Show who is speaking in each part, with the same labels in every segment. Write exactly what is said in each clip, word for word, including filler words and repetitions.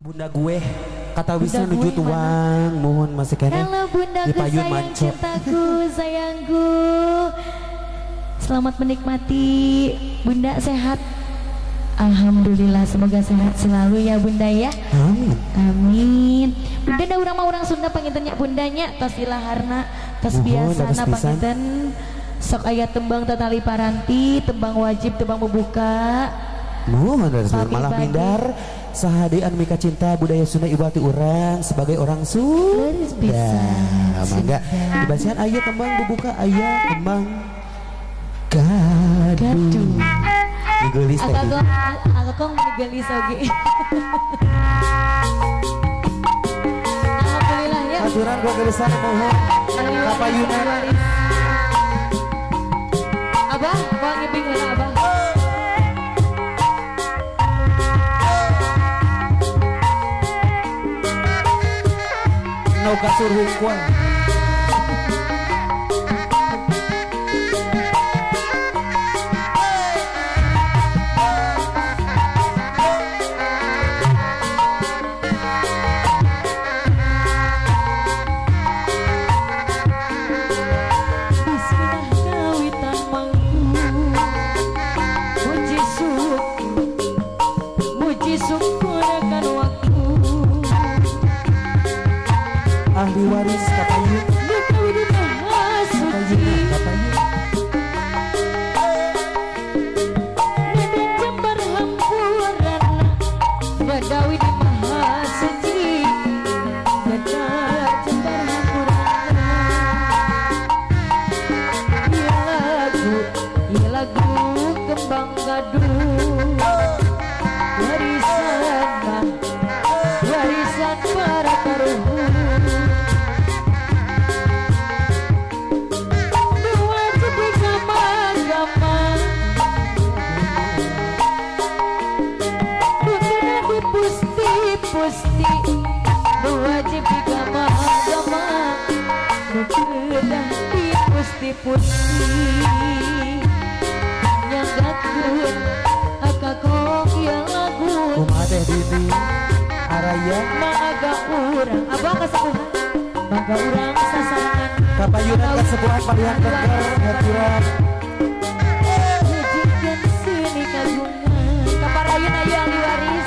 Speaker 1: Bunda gue kata bisa menuju tuang mohon masih kene di payun mancok.
Speaker 2: Cintaku sayangku, selamat menikmati. Bunda sehat, alhamdulillah, semoga sehat selalu ya Bunda ya.
Speaker 1: Amin.
Speaker 2: Amin. Bunda da urang mah urang Sunda pangintennya bundanya tos ilaharna tos biasana panginten sok aya tembang tetali paranti, tembang wajib, tembang membuka.
Speaker 1: Mohon malah mindar sahadian mika cinta budaya Sunda ibati urang sebagai orang Sunda. Mangga dibasihan aya tembang bubuka, aya tembang gaduh. Digelis teh.
Speaker 2: Agak agak kong digelis oge. Alhamdulillah ya.
Speaker 1: Aturan gua gelisan mohon kapayunan.
Speaker 2: Abah, mau ngibing heula Abah.
Speaker 1: No kasur hungkul. Ahli waris kapayun
Speaker 2: Badawi di Mahasuci, Bedar Jember Hampurana. Iya lagu, iya lagu kembang gaduh, warisan mah, warisan para karuhun. Dua jadi gama-gama, pusti berwajib gama-gama, nukedah di pusti-pusti nyanggakeun akakong yang lagu
Speaker 1: kumaha teh dini araya
Speaker 2: maaga urang abang kasakuhan mangga urang sasarangan
Speaker 1: kapayunan kasepuhan palihan keker haturan
Speaker 2: wujudkeun seni kagungan kaparayun ayu ahli waris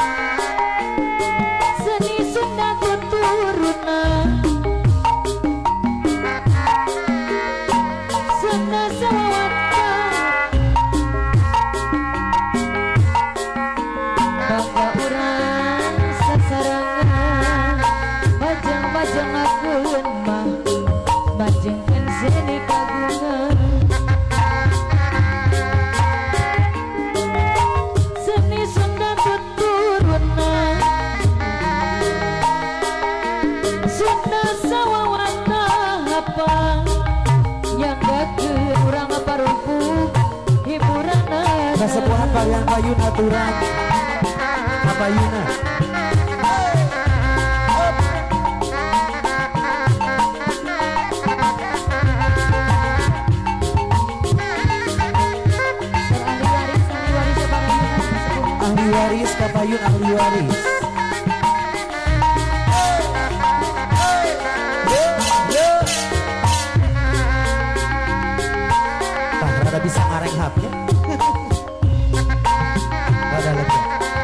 Speaker 1: kasepuhan palihan payun aturan kapayuna ahli waris kapayun ahli waris tak rada bisa ngareng hapnya rada lega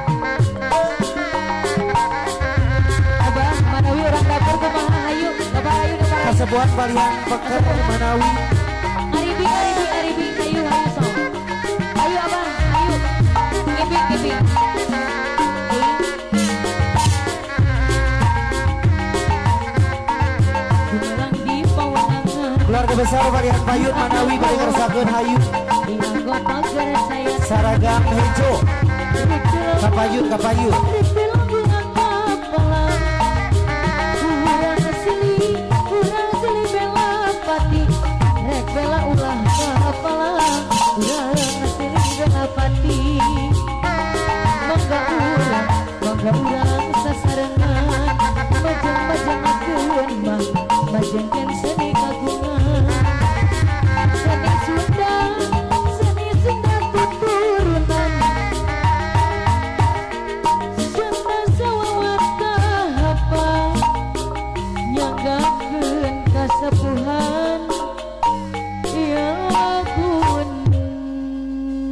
Speaker 2: Abah Manawi orang dapur kumaha hayu Bapak hayu Bapak hayu
Speaker 1: kasepuhan palihan peker Manawi
Speaker 2: Aribi Aribi Aribi hayu hayu sok hayu Abah hayu ngibing ngibing Gumelang di pawanangan
Speaker 1: keluarga besar palihan payun Manawi bari ngersakeun hayu
Speaker 2: di anggota negara saya
Speaker 1: saragam hejo kapayun kapayun
Speaker 2: Ripilang bunga kapalang kurang asli kurang asli bela pati rek bela ulah kapalang kurang asli bela pati mangga urang mangga urang sasarengan majang-majang akeun mah majengkeun seni kagungan seni Sunda seni Sunda tuturunan Sunda sawawa Mugakeun kasepuhan ya gun.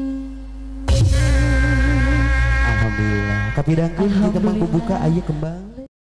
Speaker 1: Alhamdulillah kapidangkeun di tembang bubuka aya kembang